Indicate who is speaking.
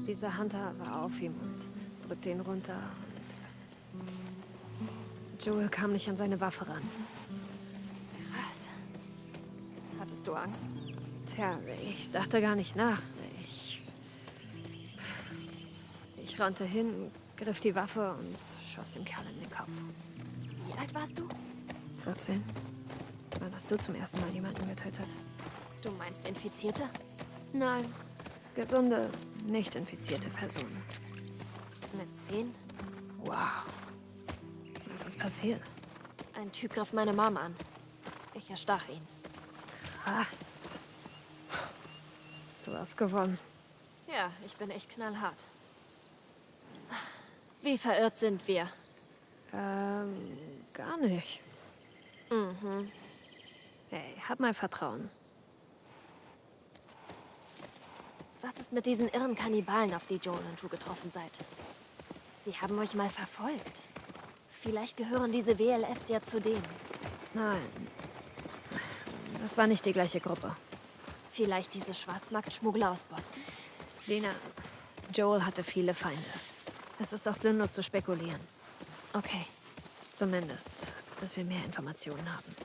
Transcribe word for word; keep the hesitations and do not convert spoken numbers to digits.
Speaker 1: Dieser Hunter war auf ihm und drückte ihn runter. Und Joel kam nicht an seine Waffe ran.
Speaker 2: Krass. Hattest du Angst?
Speaker 1: Tja, ich dachte gar nicht nach. Ich... Ich rannte hin, griff die Waffe und schoss dem Kerl in den Kopf.
Speaker 2: Wie alt warst du?
Speaker 1: vierzehn? Wann hast du zum ersten Mal jemanden getötet?
Speaker 2: Du meinst Infizierte?
Speaker 1: Nein. Gesunde, nicht infizierte Personen.
Speaker 2: Mit zehn?
Speaker 1: Wow. Was ist passiert?
Speaker 2: Ein Typ griff meine Mom an. Ich erstach ihn.
Speaker 1: Krass. Du hast gewonnen.
Speaker 2: Ja, ich bin echt knallhart. Wie verirrt sind wir?
Speaker 1: Ähm, gar nicht.
Speaker 2: Mhm.
Speaker 1: Hey, hab mal Vertrauen.
Speaker 2: Was ist mit diesen irren Kannibalen, auf die Joel und du getroffen seid? Sie haben euch mal verfolgt. Vielleicht gehören diese W L Fs ja zu denen.
Speaker 1: Nein. Das war nicht die gleiche Gruppe.
Speaker 2: Vielleicht diese Schwarzmarktschmuggler aus Boston?
Speaker 1: Lena, Joel hatte viele Feinde. Es ist doch sinnlos zu spekulieren.
Speaker 2: Okay.
Speaker 1: Zumindest, bis wir mehr Informationen haben.